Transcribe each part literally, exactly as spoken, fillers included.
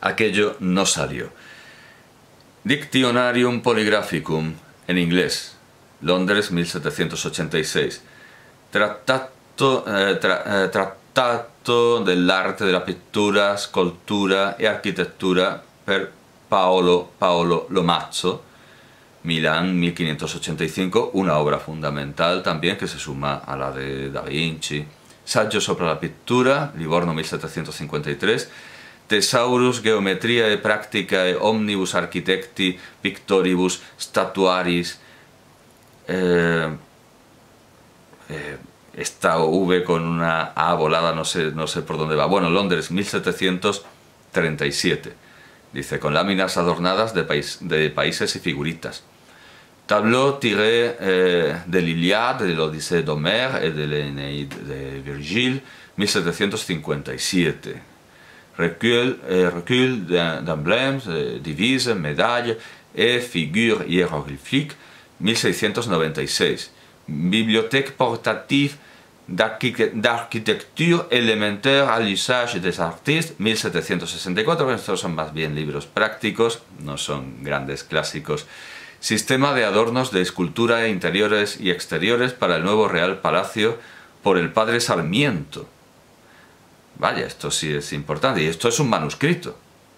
aquello no salió. Dictionarium Polygraphicum, en inglés, Londres, mil setecientos ochenta y seis. Trattato, eh, tra, eh, trattato dell'arte della pittura, scultura e architettura per Paolo, Paolo Lomazzo, Milán, mil quinientos ochenta y cinco, una obra fundamental también que se suma a la de Da Vinci. Saggio sopra la pittura, Livorno, mil setecientos cincuenta y tres. Thesaurus Geometriae Practicae Omnibus Architecti Pictoribus Statuaris. Eh, eh, esta V con una A volada, no sé, no sé por dónde va. Bueno, Londres, mil setecientos treinta y siete. Dice, con láminas adornadas de, país, de países y figuritas. Tableau tiré eh, de l'Iliade, de l'Odyssée d'Homère et de l'Énéide de Virgile, mil setecientos cincuenta y siete. Recueil, eh, recueil d'emblèmes, eh, divises, médailles et figures hiéroglyphiques, mil seiscientos noventa y seis. Bibliothèque portative d'architecture élémentaire à l'usage des artistes, mil setecientos sesenta y cuatro. Estos son más bien libros prácticos, no son grandes clásicos. Sistema de adornos de escultura interiores y exteriores para el nuevo Real Palacio por el padre Sarmiento. Vaya, esto sí es importante, y esto es un manuscrito.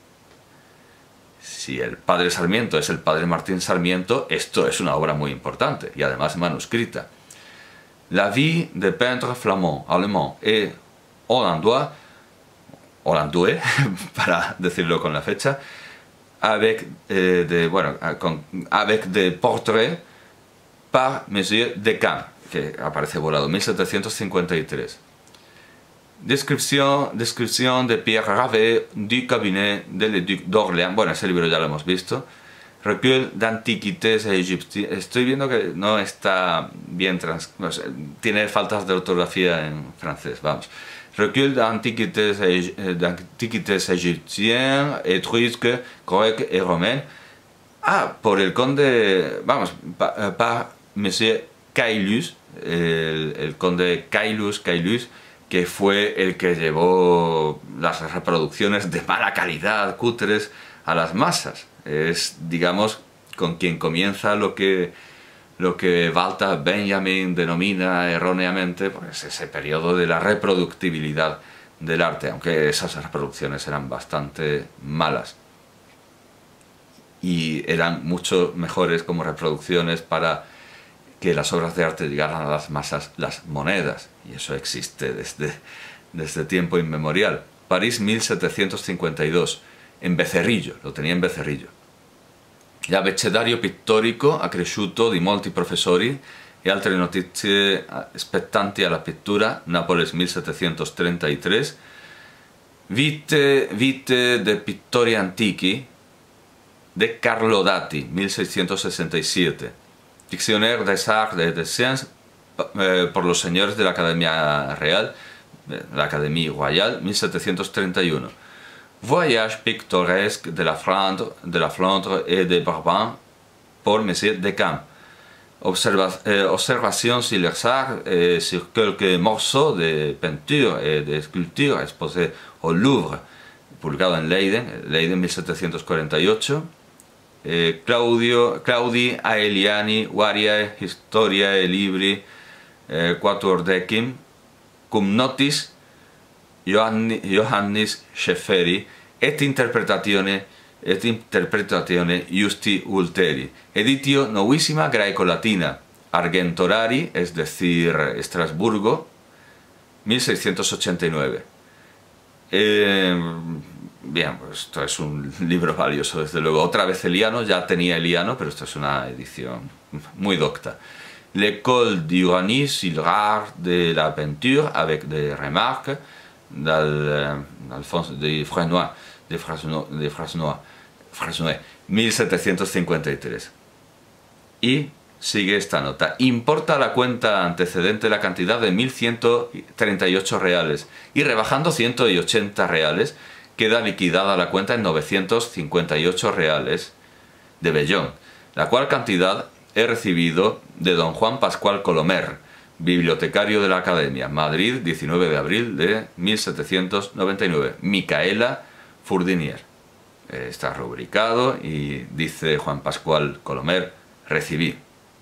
Si el padre Sarmiento es el padre Martín Sarmiento, esto es una obra muy importante, y además manuscrita. La vie de peintre flamand, alemán et hollandois, hollandais, para decirlo con la fecha, avec, eh, de, bueno, con, avec de portrait par Monsieur Decamps, que aparece volado, mil setecientos cincuenta y tres. Descripción, descripción de Pierre Rabelais du cabinet del Duc d'Orléans. Bueno, ese libro ya lo hemos visto. Recueil d'antiquités égyptiennes. Estoy viendo que no está bien trans... No sé, tiene faltas de ortografía en francés, vamos. Recueil d'antiquités égyptiennes, étrusques, grecs et romains. Ah, por el conde... Vamos, para pa, Monsieur Caylus, el, el conde Caylus, Caylus, que fue el que llevó las reproducciones de mala calidad, cutres, a las masas. Es, digamos, con quien comienza lo que, lo que Walter Benjamin denomina erróneamente, pues, ese periodo de la reproductibilidad del arte, aunque esas reproducciones eran bastante malas. Y eran mucho mejores como reproducciones para que las obras de arte llegaran a las masas, las monedas, y eso existe desde, desde tiempo inmemorial. París, mil setecientos cincuenta y dos, en Becerrillo, lo tenía en Becerrillo. L'Abbecedario pittorico accresciuto di molti professori e altre notizie spettanti alla pittura, Nápoles, mil setecientos treinta y tres. Vite, vite de pittori antichi de Carlo Dati, mil seiscientos sesenta y siete. Dictionnaire des Arts et des Sciences eh, por los señores de la Academia Real, eh, la Académie Royale, mil setecientos treinta y uno. Voyage pittoresque de la Flandre, de la Flandre et de Brabant por Monsieur Decamps. Observa, eh, observation sur les arts et sur quelques morceaux de peinture et de sculpture exposés au Louvre, publicado en Leiden, Leiden, mil setecientos cuarenta y ocho. Eh, Claudio, Claudi Aeliani, Variae, Historiae Libri, eh, Quatuordecim, cum notis Johanni, Johannis Schäferi, et interpretatione, et interpretatione Justi Ulteri, editio novissima Graeco-Latina, Argentorari, es decir, Estrasburgo, mil seiscientos ochenta y nueve. Eh, bien, pues esto es un libro valioso, desde luego. Otra vez Eliano, ya tenía Eliano, pero esto es una edición muy docta. L'école d'Uranie sur l'art de la peinture avec des remarques d'Alphonse de Frasnoy, de Frasnoy, de Frasnoy, Frasnoy, mil setecientos cincuenta y tres. Y sigue esta nota. Importa la cuenta antecedente la cantidad de mil ciento treinta y ocho reales y rebajando ciento ochenta reales queda liquidada la cuenta en novecientos cincuenta y ocho reales de Bellón, la cual cantidad he recibido de don Juan Pascual Colomer, bibliotecario de la Academia, Madrid, diecinueve de abril de mil setecientos noventa y nueve, Micaela Fourdinier. Eh, está rubricado y dice Juan Pascual Colomer, recibí.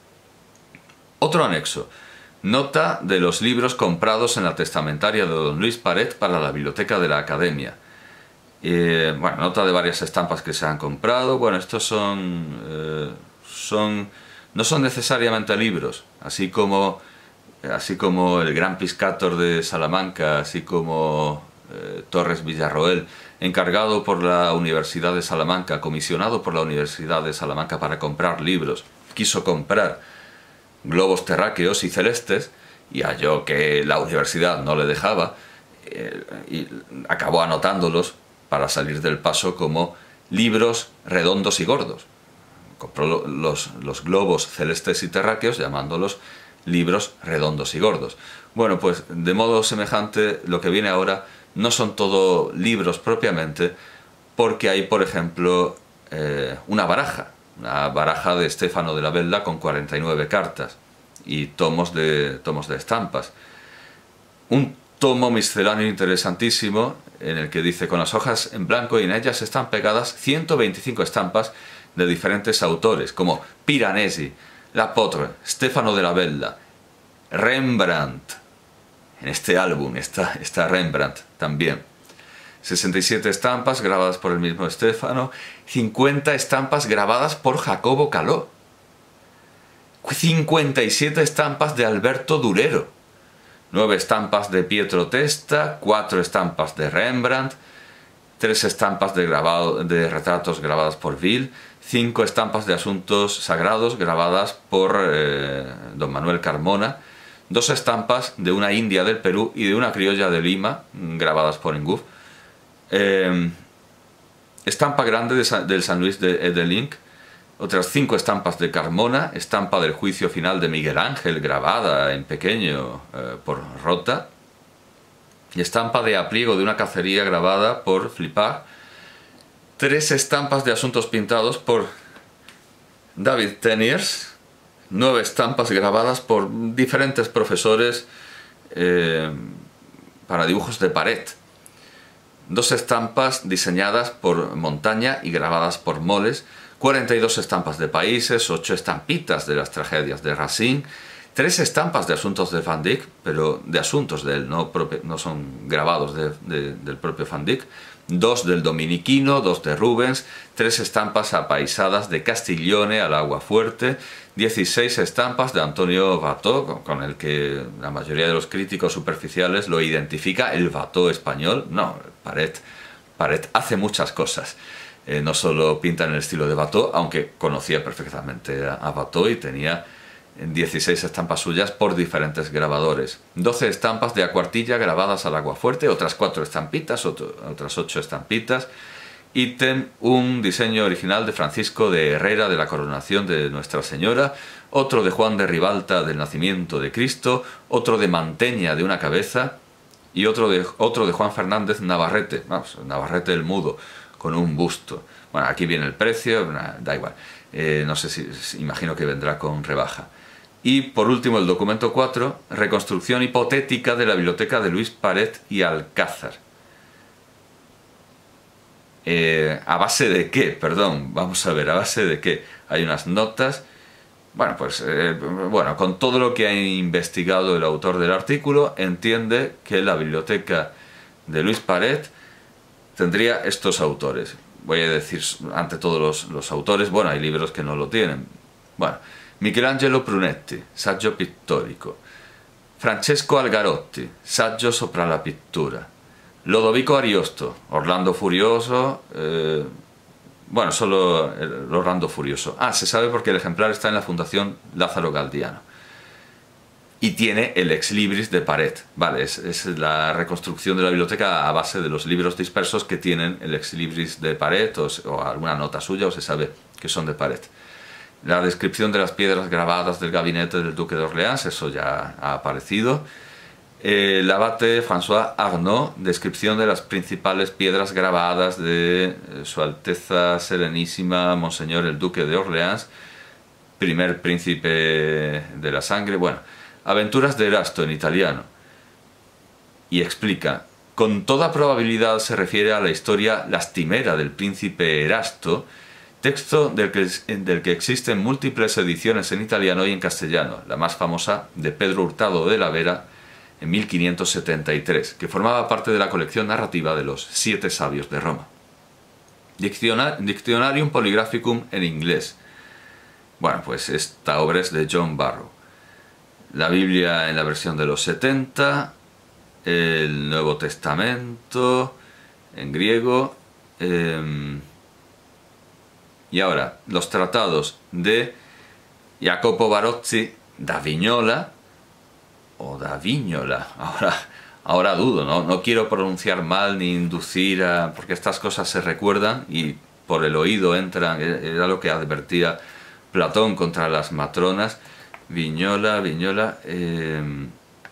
Otro anexo. Nota de los libros comprados en la testamentaria de don Luis Paret para la biblioteca de la Academia. Eh, bueno, nota de varias estampas que se han comprado. Bueno, estos son, eh, son no son necesariamente libros, así como, así como el Gran Piscator de Salamanca, así como eh, Torres Villarroel, encargado por la Universidad de Salamanca, comisionado por la Universidad de Salamanca para comprar libros, quiso comprar globos terráqueos y celestes y halló que la universidad no le dejaba eh, y acabó anotándolos para salir del paso como libros redondos y gordos. Compró los, los globos celestes y terráqueos llamándolos libros redondos y gordos. Bueno, pues de modo semejante lo que viene ahora no son todo libros propiamente, porque hay, por ejemplo, eh, una baraja, una baraja de Estéfano de la Velda con cuarenta y nueve cartas y tomos de, tomos de estampas. Un tomo misceláneo interesantísimo en el que dice: con las hojas en blanco y en ellas están pegadas ciento veinticinco estampas de diferentes autores, como Piranesi, Lapotre, Stefano de la Velda, Rembrandt. En este álbum está, está Rembrandt también. sesenta y siete estampas grabadas por el mismo Stefano, cincuenta estampas grabadas por Jacobo Caló, cincuenta y siete estampas de Alberto Durero, nueve estampas de Pietro Testa, cuatro estampas de Rembrandt, tres estampas de, grabado, de retratos grabadas por Ville, cinco estampas de asuntos sagrados grabadas por eh, don Manuel Carmona, dos estampas de una india del Perú y de una criolla de Lima grabadas por Enguf, eh, estampa grande de Sa del San Luis de Edelinck, otras cinco estampas de Carmona, estampa del juicio final de Miguel Ángel grabada en pequeño eh, por Rota, y estampa de apliego de una cacería grabada por Flipart, tres estampas de asuntos pintados por David Teniers, nueve estampas grabadas por diferentes profesores eh, para dibujos de pared, dos estampas diseñadas por Montaña y grabadas por Moles, cuarenta y dos estampas de países, ocho estampitas de las tragedias de Racine, tres estampas de asuntos de Van Dyck, pero de asuntos de él, no, propio, no son grabados de, de, del propio Van Dyck, dos del Dominiquino, dos de Rubens, tres estampas apaisadas de Castiglione al Aguafuerte, dieciséis estampas de Antonio Watteau, con el que la mayoría de los críticos superficiales lo identifica, el Watteau español. No, Paret, Paret hace muchas cosas. Eh, no solo pinta en el estilo de Watteau, aunque conocía perfectamente a, a Watteau y tenía dieciséis estampas suyas por diferentes grabadores, doce estampas de acuartilla grabadas al aguafuerte, otras cuatro estampitas, otro, otras ocho estampitas, ítem un diseño original de Francisco de Herrera de la coronación de Nuestra Señora, otro de Juan de Ribalta del nacimiento de Cristo, otro de Manteña de una cabeza y otro de, otro de Juan Fernández Navarrete, vamos, Navarrete el Mudo, con un busto. Bueno, aquí viene el precio, da igual, eh, no sé si, imagino que vendrá con rebaja. Y por último el documento cuatro, reconstrucción hipotética de la biblioteca de Luis Paret y Alcázar. Eh, ¿A base de qué? Perdón, vamos a ver, ¿a base de qué? Hay unas notas. Bueno, pues eh, bueno, con todo lo que ha investigado el autor del artículo, entiende que la biblioteca de Luis Paret tendría estos autores. Voy a decir ante todos los, los autores, bueno, hay libros que no lo tienen. Bueno, Michelangelo Prunetti, saggio pittorico. Francesco Algarotti, saggio sopra la pittura. Lodovico Ariosto, Orlando Furioso, eh, bueno, solo el Orlando Furioso. Ah, se sabe porque el ejemplar está en la Fundación Lázaro Galdiano. Y tiene el Ex Libris de Paret, vale, es, es la reconstrucción de la biblioteca a base de los libros dispersos que tienen el Ex Libris de Paret o, o alguna nota suya, o se sabe que son de Paret. La descripción de las piedras grabadas del gabinete del Duque de Orleans, eso ya ha aparecido. Eh, el abate François Arnaud, descripción de las principales piedras grabadas de eh, Su Alteza Serenísima Monseñor el Duque de Orleans, primer príncipe de la sangre. Bueno, Aventuras de Erasto en italiano. Y explica con toda probabilidad se refiere a la historia lastimera del príncipe Erasto, texto del que, del que existen múltiples ediciones en italiano y en castellano, la más famosa de Pedro Hurtado de la Vera en mil quinientos setenta y tres, que formaba parte de la colección narrativa de los Siete Sabios de Roma. Dictionarium Polygraphicum en inglés. Bueno, pues esta obra es de John Barrow. La Biblia en la versión de los setenta, el Nuevo Testamento en griego, eh, y ahora los tratados de Jacopo Barozzi da Vignola, o da Vignola, ahora, ahora dudo, ¿no? No quiero pronunciar mal ni inducir a... porque estas cosas se recuerdan y por el oído entran, era lo que advertía Platón contra las matronas. Vignola, Vignola... Eh,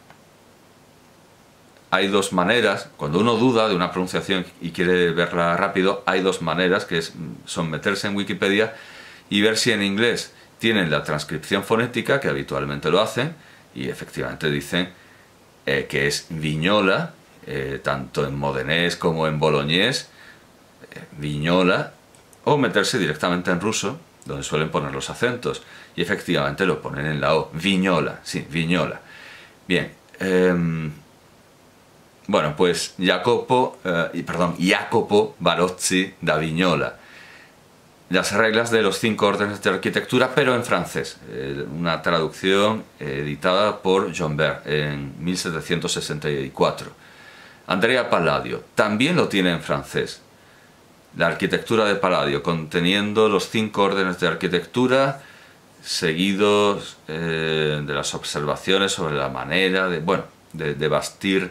hay dos maneras, cuando uno duda de una pronunciación y quiere verla rápido, hay dos maneras, que es, son meterse en Wikipedia y ver si en inglés tienen la transcripción fonética, que habitualmente lo hacen, y efectivamente dicen eh, que es Vignola, eh, tanto en modenés como en boloñés, eh, Vignola, o meterse directamente en ruso, donde suelen poner los acentos, y efectivamente lo ponen en la O, Vignola, sí, Vignola. Bien, eh, bueno, pues Jacopo, eh, perdón, Jacopo Barozzi da Vignola. Las reglas de los cinco órdenes de arquitectura, pero en francés. Eh, una traducción eh, editada por John Bert en mil setecientos sesenta y cuatro. Andrea Palladio también lo tiene en francés. La arquitectura de Palladio, conteniendo los cinco órdenes de arquitectura, seguidos eh, de las observaciones sobre la manera de, bueno, de, de bastir,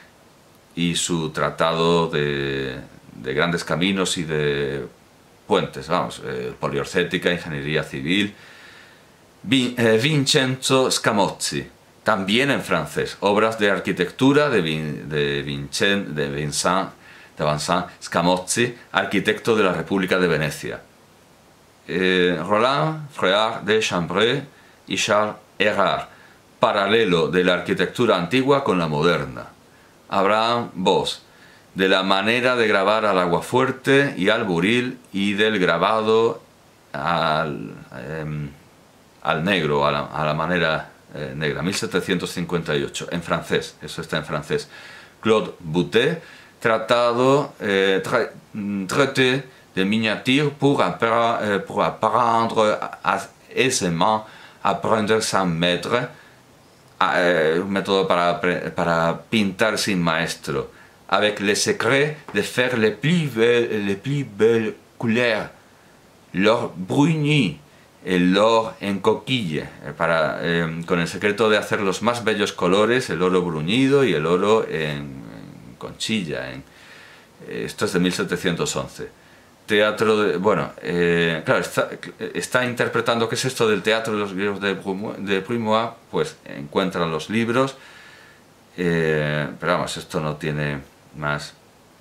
y su tratado de, de grandes caminos y de puentes, vamos, eh, poliorcética, ingeniería civil. Vin, eh, Vincenzo Scamozzi, también en francés, obras de arquitectura de, Vin, de, Vincent, de Vincent, de Vincent Scamozzi, arquitecto de la República de Venecia. Eh, Roland Frère de Chambray y Charles Erard, paralelo de la arquitectura antigua con la moderna. Abraham Boss, de la manera de grabar al aguafuerte y al buril y del grabado al, eh, al negro, a la, a la manera eh, negra, mil setecientos cincuenta y ocho, en francés, eso está en francés. Claude Boutet, tratado, eh, tra, traité de miniature pour, euh, pour apprendre aisément, apprendre sans maître, un método para, para pintar sin maestro, avec le secret de faire les plus belles, les plus belles couleurs, l'or bruni, el l'or en coquille, para, eh, con el secreto de hacer los más bellos colores, el oro bruñido y el oro en, en conchilla. En, esto es de mil setecientos once. Teatro de... bueno, eh, claro, está, está interpretando qué es esto del teatro de los griegos de, de Brumois, pues encuentra los libros, eh, pero vamos, esto no tiene más.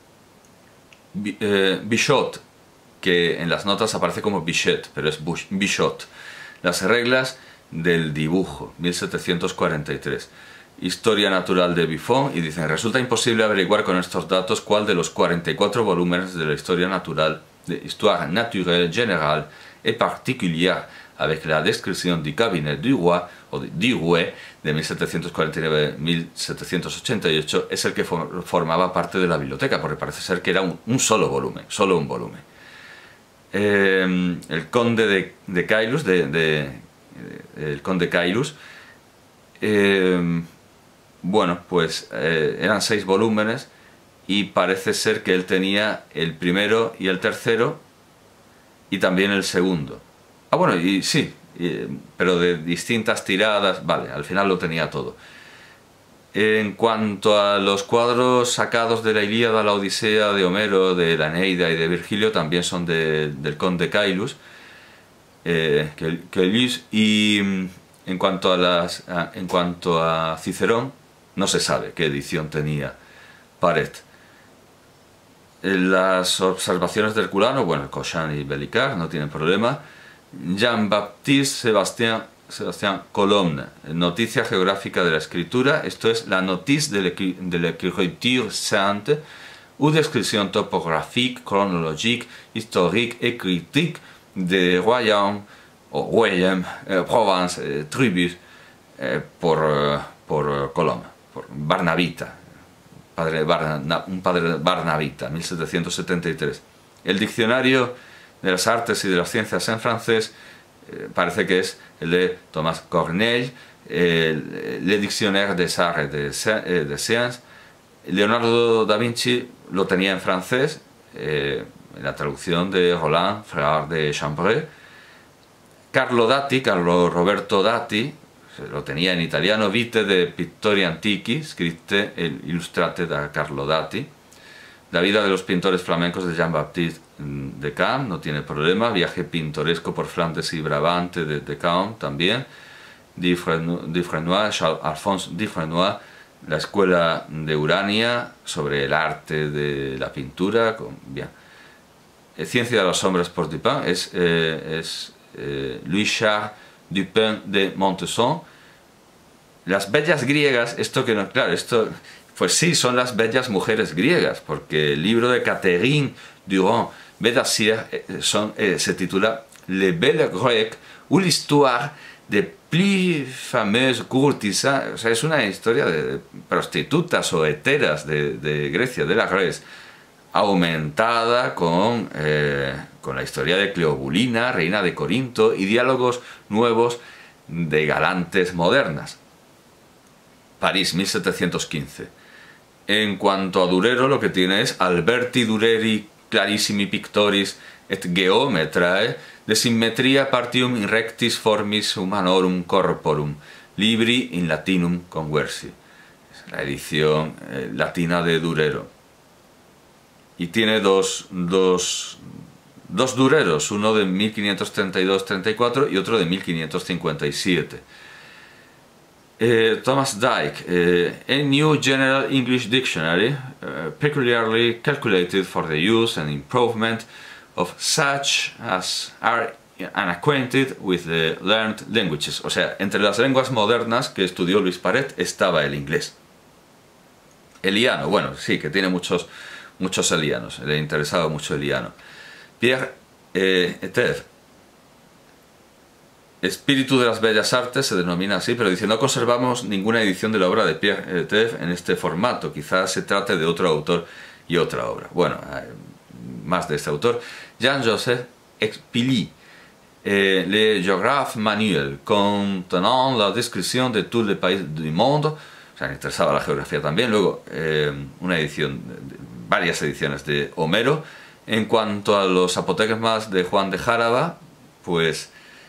Eh, Bichot, que en las notas aparece como Bichet, pero es Bichot. Las reglas del dibujo, mil setecientos cuarenta y tres. Historia natural de Buffon, y dicen, resulta imposible averiguar con estos datos cuál de los cuarenta y cuatro volúmenes de la historia natural de Histoire naturelle générale et particulière avec la description du cabinet du roi o de, du roi de mil setecientos cuarenta y nueve a mil setecientos ochenta y ocho es el que for, formaba parte de la biblioteca, porque parece ser que era un, un solo volumen, solo un volumen. Eh, el conde de, de Caylus, de, de, de, el conde Caylus, eh, bueno, pues eh, eran seis volúmenes y parece ser que él tenía el primero y el tercero y también el segundo. Ah, bueno, y sí, y, pero de distintas tiradas, vale, al final lo tenía todo. En cuanto a los cuadros sacados de la Ilíada, la Odisea, de Homero, de la Eneida y de Virgilio, también son de, del conde Caylus, eh, Caylus, y en cuanto a las, en cuanto a Cicerón, no se sabe qué edición tenía Paret. Las observaciones de Herculano, bueno, Cochin y Bellicard no tienen problema. Jean-Baptiste Sébastien Jean-Sébastien Colomne, Noticia geográfica de la escritura, esto es la notice de l'écriture sainte ou description topographique, chronologique, historique et critique de royaume, o royaume, eh, province, eh, tribus, eh, por, eh, por Colomne, por Barnavita, padre Barna, un padre Barnavita, mil setecientos setenta y tres. El diccionario de las artes y de las ciencias en francés eh, parece que es el de Thomas Corneille, eh, Le Dictionnaire des Arts et des, eh, des Sciences. Leonardo da Vinci lo tenía en francés, eh, en la traducción de Roland, Frère de Chambray. Carlo Dati, Carlo Roberto Dati, lo tenía en italiano, Vite de Pittori Antichi, scritte e illustrate da Carlo Dati. La vida de los pintores flamencos de Jean-Baptiste Decamps, no tiene problema. Viaje pintoresco por Flandes y Brabante de Decamps también. Dufresnoy, Alphonse Dufresnoy, la escuela de Urania sobre el arte de la pintura. Con, bien. Ciencia de las sombras por Dupin es, eh, es eh, Louis-Charles Dupin de Montesson. Las bellas griegas, esto que no, claro, esto, pues sí, son las bellas mujeres griegas, porque el libro de Catherine Durand-Bédassier eh, son, eh, se titula Les Belles Grecques ou l'histoire des plus fameuses courtisanes, o sea, es una historia de prostitutas o heteras de, de Grecia, de la Grèce, aumentada con, eh, con la historia de Cleobulina, reina de Corinto, y diálogos nuevos de galantes modernas. París, mil setecientos quince. En cuanto a Durero, lo que tiene es Alberti Dureri clarissimi pictoris et geometrae de simmetria partium in rectis formis humanorum corporum libri in latinum conversi. Es la edición eh, latina de Durero. Y tiene dos, dos, dos Dureros, uno de mil quinientos treinta y dos treinta y cuatro y otro de mil quinientos cincuenta y siete. Uh, Thomas Dyke, uh, a new general English dictionary, uh, peculiarly calculated for the use and improvement of such as are unacquainted with the learned languages. O sea, entre las lenguas modernas que estudió Luis Paret estaba el inglés. Eliano, bueno, sí, que tiene muchos, muchos elianos, le interesaba mucho Eliano. Pierre eh, Eteve. Espíritu de las Bellas Artes se denomina así, pero dice, no conservamos ninguna edición de la obra de Pierre Eteve en este formato, quizás se trate de otro autor y otra obra. Bueno, más de este autor. Jean-Joseph Expilly, eh, Le Géographe Manuel, contenant la descripción de tous les pays du monde, o sea, me interesaba la geografía también. Luego, eh, una edición, varias ediciones de Homero. En cuanto a los apotegmas de Juan de Jaraba, pues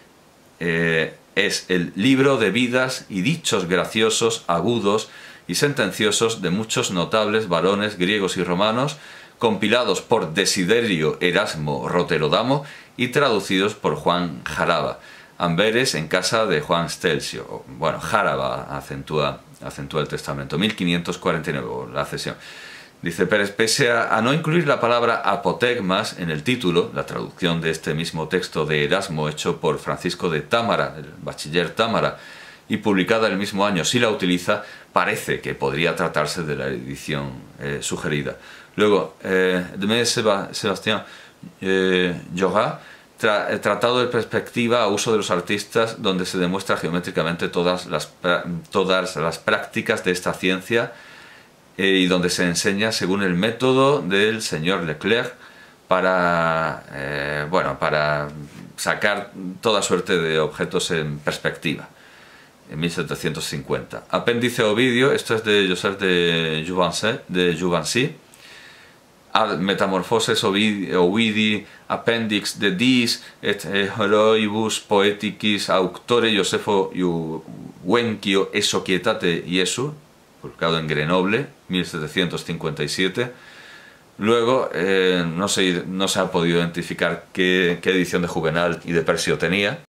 Eh, es el libro de vidas y dichos graciosos, agudos y sentenciosos de muchos notables varones griegos y romanos, compilados por Desiderio Erasmo Roterodamo y traducidos por Juan Jaraba. Amberes en casa de Juan Stelzio. Bueno, Jaraba acentúa, acentúa el testamento. mil quinientos cuarenta y nueve, la cesión. Dice, pero pese a, a no incluir la palabra apotegmas en el título, la traducción de este mismo texto de Erasmo hecho por Francisco de Támara, el bachiller Támara, y publicada el mismo año, si la utiliza, parece que podría tratarse de la edición eh, sugerida. Luego, eh, de Sébastien eh, Jorat, tra Tratado de Perspectiva a uso de los artistas, donde se demuestra geométricamente todas las, todas las prácticas de esta ciencia, y donde se enseña según el método del señor Leclerc para, eh, bueno, para sacar toda suerte de objetos en perspectiva, en mil setecientos cincuenta. Apéndice Ovidio, esto es de Joseph de Juvancy, de Juvancy. Ad Metamorphoses Ovidi, Ovidi Appendix de Dis et Heroibus Poeticis Auctore Josefo Iuvencio e Societate Iesu, publicado en Grenoble, mil setecientos cincuenta y siete. Luego, eh, no, se, no se ha podido identificar qué, qué edición de Juvenal y de Persio tenía.